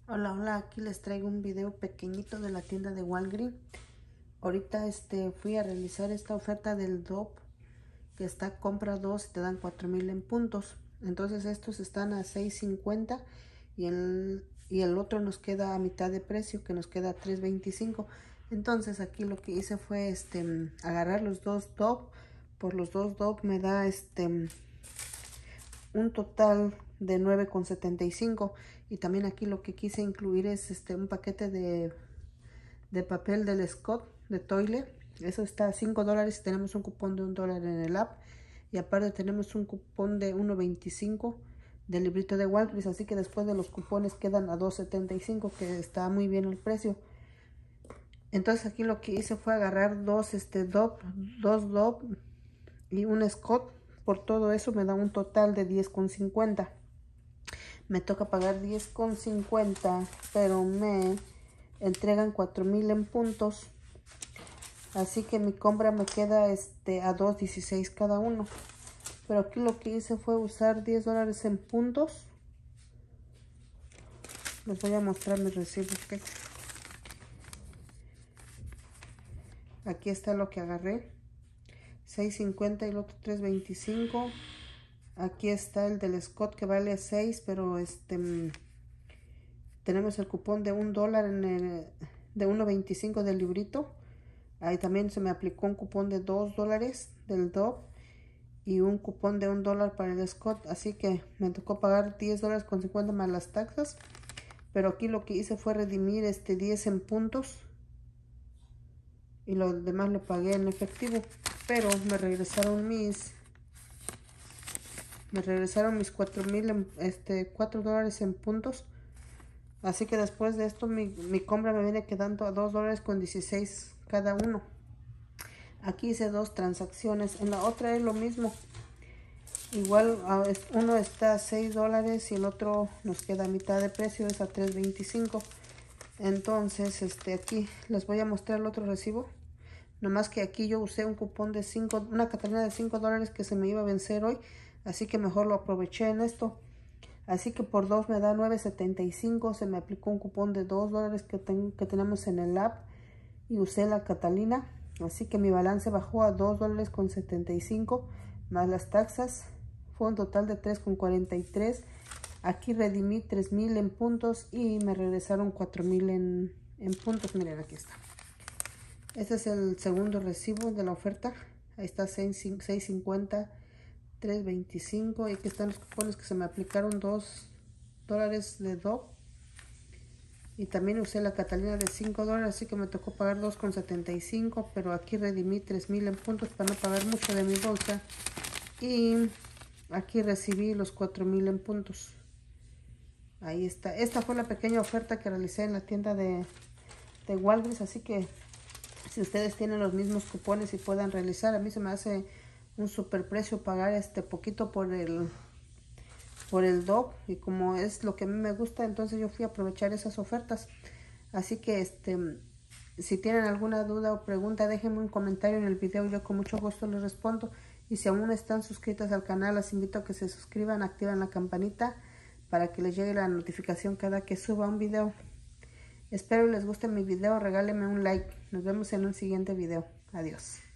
Hola, hola, aquí les traigo un video pequeñito de la tienda de Walgreens. Ahorita fui a realizar esta oferta del DOP, que está compra 2 y te dan 4,000 en puntos. Entonces estos están a $6.50 y el otro nos queda a mitad de precio, que nos queda a $3.25. Entonces aquí lo que hice fue agarrar los dos DOP. Por los dos DOP me da un total de $9.75. Y también aquí lo que quise incluir es un paquete de papel del Scott de toilet. Eso está a $5. Tenemos un cupón de $1 en el app, y aparte tenemos un cupón de $1.25 del librito de Walgreens. Así que después de los cupones quedan a $2.75, que está muy bien el precio. Entonces aquí lo que hice fue agarrar dos DOP y un Scott. Por todo eso me da un total de $10.50. Me toca pagar $10.50, pero me entregan 4,000 en puntos. Así que mi compra me queda a $2.16 cada uno. Pero aquí lo que hice fue usar $10 en puntos. Les voy a mostrar mis recibos. Aquí está lo que agarré. $6.50 y el otro $3.25. Aquí está el del Scott, que vale 6, pero tenemos el cupón de $1 de $1.25 del librito. Ahí también se me aplicó un cupón de $2 del DOP y un cupón de $1 para el Scott. Así que me tocó pagar $10.50 más las taxas. Pero aquí lo que hice fue redimir 10 en puntos, y lo demás lo pagué en efectivo. Pero me regresaron mis 4,000 $4 en puntos. Así que después de esto mi compra me viene quedando a $2.16 cada uno. Aquí hice dos transacciones. En la otra es lo mismo. Igual uno está a $6 y el otro nos queda a mitad de precio, es a $3.25. Entonces aquí les voy a mostrar el otro recibo. Nomás que aquí yo usé un cupón de una Catalina de $5 que se me iba a vencer hoy. Así que mejor lo aproveché en esto. Así que por 2 me da $9.75. Se me aplicó un cupón de $2 que tenemos en el app, y usé la Catalina. Así que mi balance bajó a $2.75 más las taxas. Fue un total de $3.43. Aquí redimí 3,000 en puntos y me regresaron 4,000 en puntos. Miren, aquí está. Este es el segundo recibo de la oferta. Ahí está $6.50, $3.25. Y aquí están los cupones que se me aplicaron, $2 de DOP. Y también usé la Catalina de $5, así que me tocó pagar $2.75. Pero aquí redimí 3,000 en puntos para no pagar mucho de mi bolsa. Y aquí recibí los 4,000 en puntos. Ahí está. Esta fue la pequeña oferta que realicé en la tienda de Walgreens. Así que si ustedes tienen los mismos cupones y puedan realizar, a mí se me hace un super precio pagar poquito por el DOP. Y como es lo que a mí me gusta, entonces yo fui a aprovechar esas ofertas. Así que si tienen alguna duda o pregunta, déjenme un comentario en el video. Yo con mucho gusto les respondo. Y si aún no están suscritas al canal, les invito a que se suscriban, activen la campanita para que les llegue la notificación cada que suba un video. Espero les guste mi video, regálenme un like. Nos vemos en un siguiente video. Adiós.